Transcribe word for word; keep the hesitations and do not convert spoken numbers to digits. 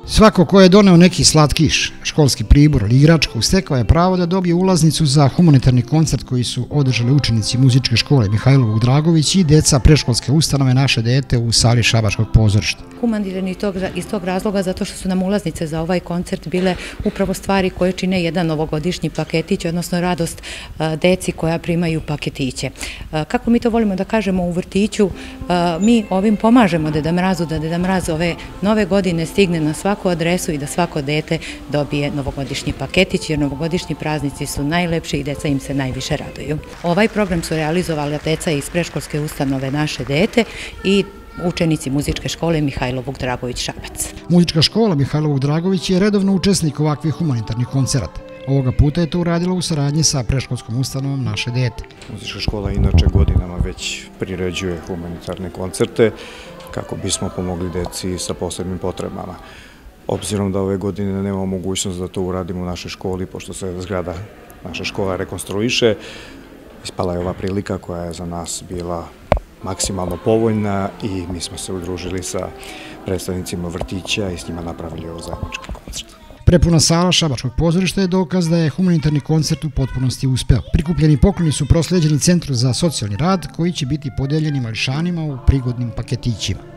Svako ko je doneo neki slatkiš, školski pribor ili igračku, stekao je pravo da dobije ulaznicu za humanitarni koncert koji su održali učenici muzičke škole Mihajlo Dragović i deca predškolske ustanove Naše dete u sali Šabačkog pozorišta. Humanirani iz tog razloga zato što su nam ulaznice za ovaj koncert bile upravo stvari koje čine jedan novogodišnji paketić, odnosno radost deci koja primaju paketiće. Kako mi to volimo da kažemo u vrtiću, mi ovim pomažemo Deda Mrazu da Deda Mraz ove nove godine stigne na svaku adresu i da svako dete dobije novogodišnji paketić, jer novogodišnji praznici su najlepši i deca im se najviše raduju. Ovaj program su realizovala deca iz predškolske ustanove Naše dete i učenici muzičke škole Mihajlo Dragović Šabac. Muzička škola Mihajlo Dragović je redovno učesnik ovakvih humanitarnih koncerata. Ovoga puta je to uradila u saradnji sa predškolskom ustanovom Naše dete. Muzička škola inače godinama već priređuje humanitarne koncerte kako bismo pomogli deci sa posebnim potrebama. Obzirom da ove godine nemamo mogućnost da to uradimo u našoj školi, pošto se zgrada naše škola rekonstruiše, ispala je ova prilika koja je za nas bila maksimalno povoljna i mi smo se udružili sa predstavnicima vrtića i s njima napravili ovo zajednički koncert. Prepuna sala Šabačkog pozorišta je dokaz da je humanitarni koncert u potpunosti uspeo. Prikupljeni pokloni su prosleđeni Centru za socijalni rad koji će biti podeljeni mališanima u prigodnim paketićima.